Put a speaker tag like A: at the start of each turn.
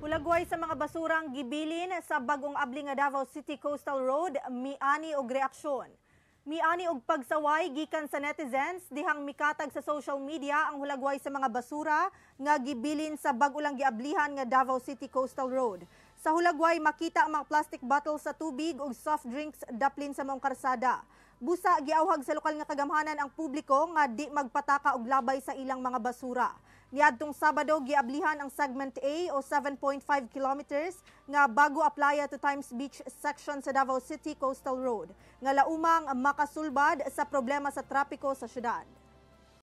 A: Hulagway sa mga basurang gibilin sa bagong abli nga Davao City Coastal Road, miani og reaksyon. Miani og pagsaway gikan sa netizens dihang mikatag sa social media ang hulagway sa mga basura nga gibilin sa bag-ulang giablihan nga Davao City Coastal Road. Sa hulagway makita ang mga plastic bottles sa tubig ug soft drinks daplin sa maong karsada. Busa giawhag sa lokal nga kagamhanan ang publiko nga di magpataka og labay sa ilang mga basura. Niadtong Sabado giablihan ang segment A o 7.5 kilometers nga bago Aplaya to Times Beach section sa Davao City Coastal Road nga laumang makasulbad sa problema sa trapiko sa syudad.